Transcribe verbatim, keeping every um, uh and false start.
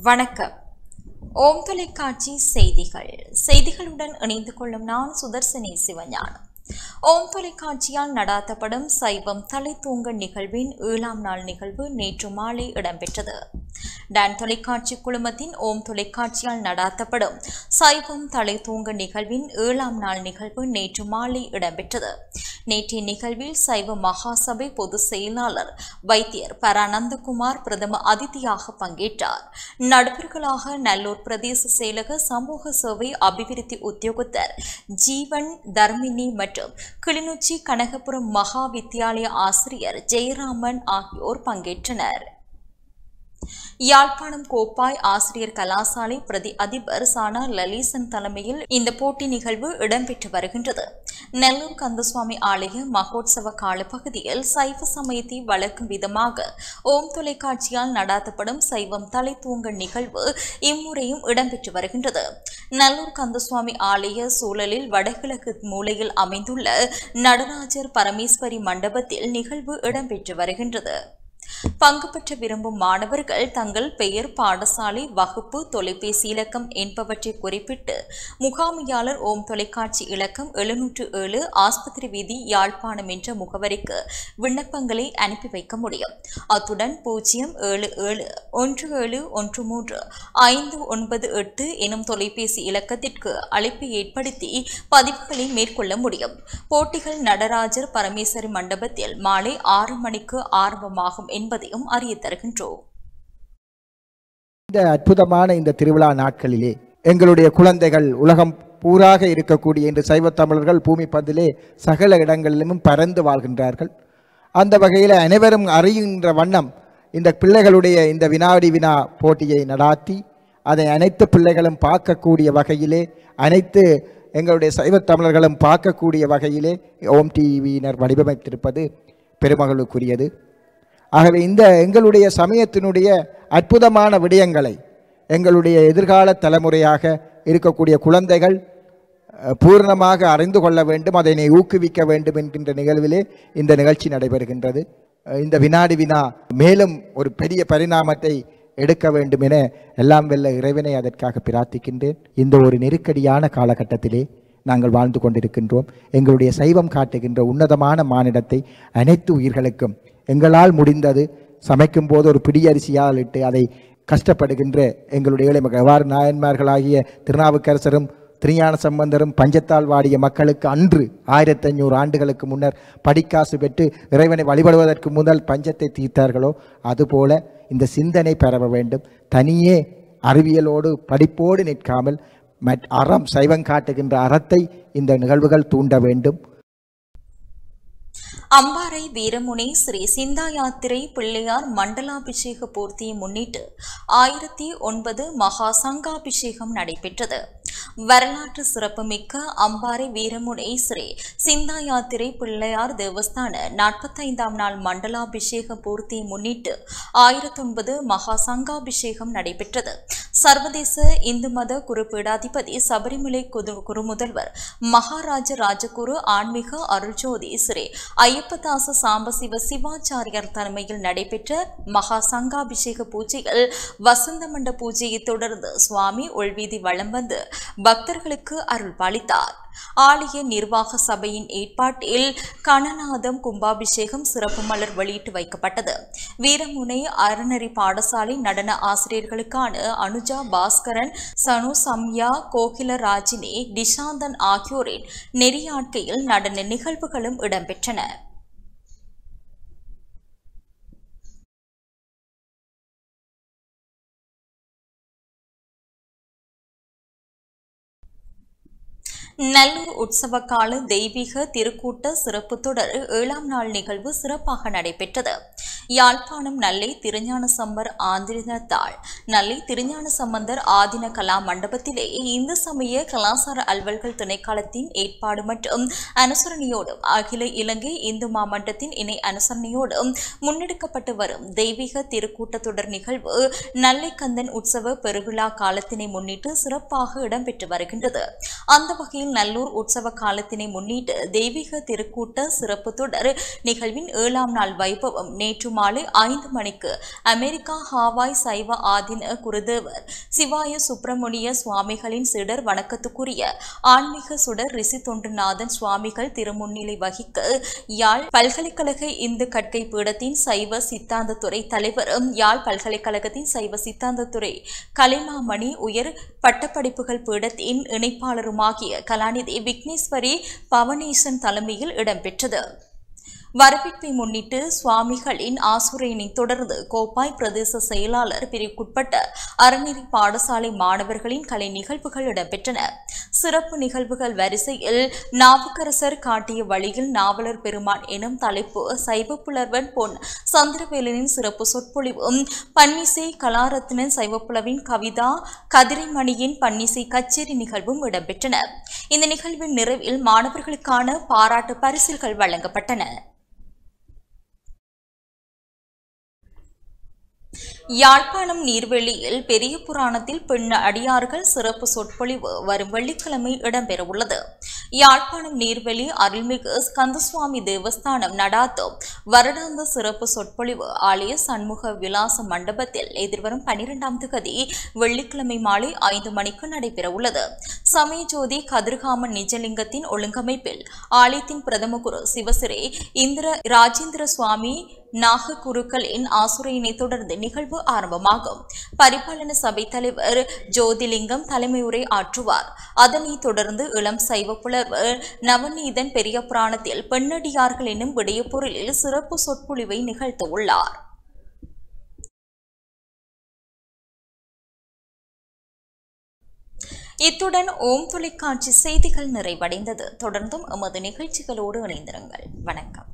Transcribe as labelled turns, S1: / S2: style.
S1: வணக்கம். ஓம் தொலைக்காட்சி செய்திகள் செய்திகளுடன் இணைந்து கொள்ளும் நான் சுதர்சனி சிவஞானம். ஓம் தொலைக்காட்சியால் நடாத்தப்படும் சைவம் தலை தூங்க நிகழ்வின் ஏழாம் நாள் நிகழ்வு நேற்று மாலை இடம்பெற்றது. டான் தொலைக்காட்சி குழுமத்தின் ஓம் தொலைக்காட்சியால் நடாத்தப்படும் சைவம் தலை தூங்க நிகழ்வின் ஏழாம் நாள் நிகழ்வு நேற்று மாலை இடம்பெற்றது. நேற்றைய நிகழ்வில் சைவ மகாசபை பொதுச் செயலாளர் வைத்தியர் பரானந்தகுமார் பிரதம அதிதியாக பங்கேற்றார். நடுவர்களாக நல்லூர் பிரதேச செயலக சமூக சேவை அபிவிருத்தி உத்தியோகத்தர் ஜீவன் தர்மினி மற்றும் கிளிநொச்சி கனகபுரம் மகா வித்தியாலய ஆசிரியர் ஜெயராமன் ஆகியோர் பங்கேற்றனர். யாழ்ப்பாணம் கோப்பாய் ஆசிரியர் கலாசாலை பிரதி அதிபர் சானா லலீசன் தலைமையில் இந்த போட்டி நிகழ்வு இடம்பெற்று வருகின்றது. நெல்லூர் கந்தசுவாமி ஆலய மகோத்சவ காலப்பகுதியில் சைவ சமயத்தை வளர்க்கும் விதமாக ஓம் தொலைக்காட்சியால் நடாத்தப்படும் சைவம் தலை தூங்க நிகழ்வு இம்முறையும் இடம்பெற்று வருகின்றது. நல்லூர் கந்தசுவாமி ஆலய சூழலில் வடகிழக்கு மூலையில் அமைந்துள்ள நடராஜர் பரமேஸ்வரி மண்டபத்தில் நிகழ்வு இடம்பெற்று வருகின்றது. பங்கு பெற்ற விரும்பும் மாணவர்கள் தங்கள் பெயர், பாடசாலை, வகுப்பு, தொலைபேசி இலக்கம் என்பவற்றை குறிப்பிட்டு முகாமையாளர் ஓம் தொலைக்காட்சி இலக்கம் எழுநூற்று ஏழு ஆஸ்பத்திரி வீதி யாழ்ப்பாணம் என்ற முகவரிக்கு விண்ணப்பங்களை அனுப்பி வைக்க முடியும். அத்துடன் பூஜ்ஜியம் ஏழு ஏழு ஒன்று ஏழு ஒன்று மூன்று ஐந்து ஒன்பது எட்டு எனும் தொலைபேசி இலக்கத்திற்கு அழைப்பு ஏற்படுத்தி பதிவுகளை மேற்கொள்ள முடியும். போட்டிகள் நடராஜர் பரமேஸ்வரி மண்டபத்தில் மாலை ஆறு மணிக்கு ஆரம்பமாகும் என்பதையும் அறிய தருகின்றோம்.
S2: இந்த அற்புதமான இந்த திருவிழா நாட்களிலே எங்களுடைய குழந்தைகள் உலகம் பூராக இருக்கக்கூடிய இன்று சைவ தமிழர்கள் பூமி பந்திலே சகல இடங்களிலும் பறந்து வாழ்கின்றார்கள். அந்த வகையில் அனைவரும் அறிகின்ற வண்ணம் இந்த பிள்ளைகளுடைய இந்த வினாடி வினா போட்டியை நடாத்தி அதை அனைத்து பிள்ளைகளும் பார்க்கக்கூடிய வகையிலே அனைத்து எங்களுடைய சைவ தமிழர்களும் பார்க்கக்கூடிய வகையிலே ஓம் டிவியினர் வடிவமைத்திருப்பது பெருமகளுக்குரியது. ஆகவே இந்த எங்களுடைய சமயத்தினுடைய அற்புதமான விடயங்களை எங்களுடைய எதிர்கால தலைமுறையாக இருக்கக்கூடிய குழந்தைகள் பூர்ணமாக அறிந்து கொள்ள வேண்டும், அதனை ஊக்குவிக்க வேண்டும் என்கின்ற நிகழ்விலே இந்த நிகழ்ச்சி நடைபெறுகின்றது. இந்த வினாடி வினா மேலும் ஒரு பெரிய பரிணாமத்தை எடுக்க வேண்டும் என எல்லாம் வெல்ல இறைவனை அதற்காக பிரார்த்திக்கின்றேன். இந்த ஒரு நெருக்கடியான காலகட்டத்திலே நாங்கள் வாழ்ந்து கொண்டிருக்கின்றோம். எங்களுடைய சைவம் காட்டுகின்ற உன்னதமான மானிடத்தை அனைத்து உயிர்களுக்கும் எங்களால் முடிந்தது சமைக்கும் போது ஒரு பிடியரிசியால் இட்டு அதை கஷ்டப்படுகின்ற எங்களுடைய ஏழை மக்கள், எவ்வாறு நாயன்மார்களாகிய திருநாவுக்கரசரும் திருஞான சம்பந்தரும் பஞ்சத்தால் வாடிய மக்களுக்கு அன்று ஆயிரத்தி ஐநூறு ஆண்டுகளுக்கு முன்னர் படிக்காசு பெற்று இறைவனை வழிபடுவதற்கு முதல் பஞ்சத்தை தீர்த்தார்களோ அதுபோல இந்த சிந்தனை பெறவ வேண்டும். தனியே அறிவியலோடு படிப்போடு நிற்காமல் அறம் சைவம் காட்டுகின்ற அறத்தை இந்த நிகழ்வுகள் தூண்ட வேண்டும்.
S1: அம்பாறை வீரமுனை ஸ்ரீ சிந்தா யாத்திரை பிள்ளையார் மண்டலாபிஷேக பூர்த்தியை முன்னிட்டு ஆயிரத்தி ஒன்பது மகா சங்காபிஷேகம் நடைபெற்றது. வரலாற்று சிறப்புமிக்க அம்பாறை வீரமுனை ஸ்ரீ சிந்தா யாத்திரை பிள்ளையார் தேவஸ்தான நாற்பத்தைந்தாம் நாள் மண்டலாபிஷேக பூர்த்தியை முன்னிட்டு ஆயிரத்தி ஒன்பது மகா சங்காபிஷேகம் நடைபெற்றது. சர்வதேச இந்து மத குருபீடாதிபதி சபரிமலை குருமுதல்வர் மகாராஜ ராஜகுரு ஆன்மீக அருள்ஜோதி ஸ்ரீ ஐயப்பதாச சாம்பசிவ சிவாச்சாரியார் தலைமையில் நடைபெற்ற மகா சங்காபிஷேக பூஜைகள் வசந்த மண்ட பூஜையை தொடர்ந்து சுவாமி உள்வீதி வலம் வந்து பக்தர்களுக்கு அருள் பாலித்தார். ஆலய நிர்வாக சபையின் ஏற்பாட்டில் கணநாதம் கும்பாபிஷேகம் சிறப்பு மலர் வெளியிட்டு வைக்கப்பட்டது. வீரமுனை அறநெறி பாடசாலை நடன ஆசிரியர்களுக்கான அனுஜா பாஸ்கரன், சனு சம்யா, கோகில ராஜினி, டிஷாந்தன் ஆகியோரின் நெறியாட்கையில் நடன நிகழ்வுகளும் இடம்பெற்றன. நல்லூர் உற்சவ கால தெய்வீக திருக்கூட்ட சிறப்பு தொடர் ஏழாம் நாள் நிகழ்வு சிறப்பாக நடைபெற்றது. யாழ்ப்பாணம் நல்லை திருஞான சம்பர் ஆந்திரத்தாள் நல்லை திருஞான சம்பந்தர் ஆதின கலா மண்டபத்திலே இந்து சமய கலாசார அலுவல்கள் திணைக்களத்தின் ஏற்பாடு மற்றும் அனுசரணையோடும் அகில இலங்கை இந்து மாமன்றத்தின் இணை அனுசரணையோடும் முன்னெடுக்கப்பட்டு வரும் தெய்வீக திருக்கூட்டத்தொடர் நிகழ்வு நல்லை கந்தன் உற்சவ பெருவிழா காலத்தினை முன்னிட்டு சிறப்பாக இடம்பெற்று வருகின்றது. அந்த வகையில் நல்லூர் உற்சவ காலத்தினை முன்னிட்டு தெய்வீக திருக்கூட்ட சிறப்பு தொடர் நிகழ்வின் ஏழாம் நாள் வைபவம் நேற்று மாலை ஐந்து மணிக்கு அமெரிக்கா ஹாவாய் சைவ ஆதீன குருதேவர் சிவாய சுப்பிரமணிய சுவாமிகளின் சிடர் வணக்கத்துக்குரிய ஆன்மீக சுடர் ரிஷி தொண்டுநாதன் சுவாமிகள் திருமுன்னிலை வகிக்க யாழ் பல்கலைக்கழக இந்து கற்கை பீடத்தின் சைவ சித்தாந்தத்துறை தலைவரும் யாழ் பல்கலைக்கழகத்தின் சைவ சித்தாந்தத்துறை கலைமாமணி உயர் பட்டப்படிப்புகள் பீடத்தின் இணைப்பாளருமாகிய கலாநிதி விக்னேஸ்வரி பவனேசன் தலைமையில் இடம்பெற்றது. வரவேற்பை முன்னிட்டு சுவாமிகளின் ஆசுரையினை தொடர்ந்து கோப்பாய் பிரதேச செயலாளர் பிரிவுக்குட்பட்ட அறநெறி பாடசாலை மாணவர்களின் கலை நிகழ்வுகள் இடம்பெற்றன. சிறப்பு நிகழ்வுகள் வரிசையில் நாவுக்கரசர் காட்டிய வழியில் நாவலர் பெருமான் எனும் தலைப்பு, சைவ புலவன் பொன் சந்திரவேலனின் சிறப்பு சொற்பொழிவும், பன்னிசை கலாரத்னன் சைவப்புலவின் கவிதா கதிரைமணியின் பன்னிசை கச்சேரி நிகழ்வும் இடம்பெற்றன. இந்த நிகழ்வின் நிறைவில் மாணவர்களுக்கான பாராட்டு பரிசில்கள் வழங்கப்பட்டன. யாழ்ப்பாணம் நீர்வெளியில் பெரிய புராணத்தில் பெண் அடியார்கள் சிறப்பு சொற்பொழிவு வரும் வெள்ளிக்கிழமை இடம்பெறவுள்ளது. யாழ்ப்பாணம் நீர்வெளி அருள்மிகு ஸ்கந்தசுவாமி தேவஸ்தானம் நடாத்தும் வருடாந்த சிறப்பு சொற்பொழிவு ஆலய சண்முக விலாச மண்டபத்தில் எதிர்வரும் பனிரெண்டாம் தேதி வெள்ளிக்கிழமை மாலை ஐந்து மணிக்கு நடைபெறவுள்ளது. சமயஜோதி கதிர்காமன் நிஜலிங்கத்தின் ஒழுங்கமைப்பில் ஆலயத்தின் பிரதம குரு சிவசிரே இந்திர ராஜேந்திர சுவாமி நாககுருக்களின் ஆசுரையினை தொடர்ந்து நிகழ்வு ஆரம்பமாகும். பரிபாலன சபை தலைவர் ஜோதிலிங்கம் தலைமையுரை ஆற்றுவார். அதனைத் தொடர்ந்து இளம் சைவ புலவர் நவநீதன் பெரிய புராணத்தில் பெண்ணடியார்கள் என்னும் விடயப்பொருளில் சிறப்பு சொற்பொழிவை நிகழ்த்த உள்ளார். இத்துடன் ஓம் தொலைக்காட்சி செய்திகள் நிறைவடைந்தது. தொடர்ந்தும் எமது நிகழ்ச்சிகளோடு இணைந்திருங்கள். வணக்கம்.